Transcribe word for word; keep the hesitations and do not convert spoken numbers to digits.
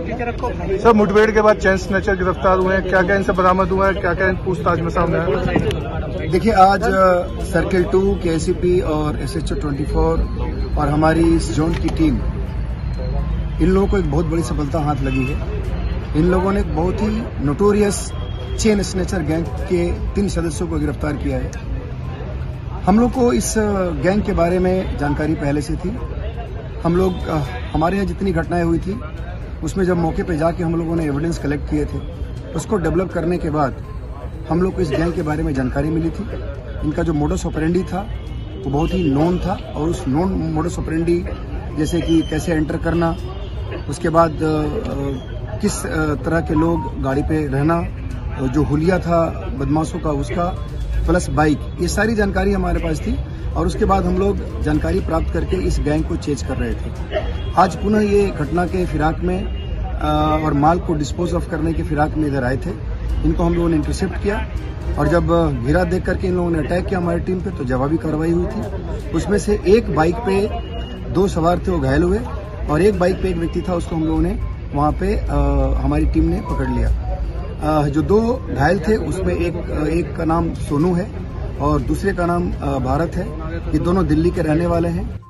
Sir, मुठभेड़ के बाद चेन स्नैचर गिरफ्तार हुए हैं, क्या क्या इनसे बरामद हुआ है, क्या क्या पूछताछ में सामने आया? देखिए, आज सर्किल टू के एसीपी और एसएचओ चौबीस और हमारी इस जोन की टीम, इन लोगों को एक बहुत बड़ी सफलता हाथ लगी है। इन लोगों ने एक बहुत ही नोटोरियस चेन स्नैचर गैंग के तीन सदस्यों को गिरफ्तार किया है। हम लोग को इस गैंग के बारे में जानकारी पहले से थी। हम लोग हमारे यहाँ जितनी घटनाएं हुई थी उसमें जब मौके पे जाके हम लोगों ने एविडेंस कलेक्ट किए थे, उसको डेवलप करने के बाद हम लोग को इस गैंग के बारे में जानकारी मिली थी। इनका जो मोडस ऑपरेंडी था वो बहुत ही नोन था, और उस नोन मोडस ऑपरेंडी जैसे कि कैसे एंटर करना, उसके बाद किस तरह के लोग गाड़ी पे रहना, जो हुलिया था बदमाशों का उसका, प्लस बाइक, ये सारी जानकारी हमारे पास थी। और उसके बाद हम लोग जानकारी प्राप्त करके इस गैंग को चेज कर रहे थे। आज पुनः ये घटना के फिराक में और माल को डिस्पोज ऑफ करने के फिराक में इधर आए थे। इनको हम लोगों ने इंटरसेप्ट किया, और जब घेरा देख करके इन लोगों ने अटैक किया हमारी टीम पे, तो जवाबी कार्रवाई हुई थी। उसमें से एक बाइक पे दो सवार थे, वो घायल हुए, और एक बाइक पे एक व्यक्ति था, उसको हम लोगों ने वहाँ पे आ, हमारी टीम ने पकड़ लिया। आ, जो दो घायल थे उसमें एक एक का नाम सोनू है और दूसरे का नाम भारत है। ये दोनों दिल्ली के रहने वाले हैं।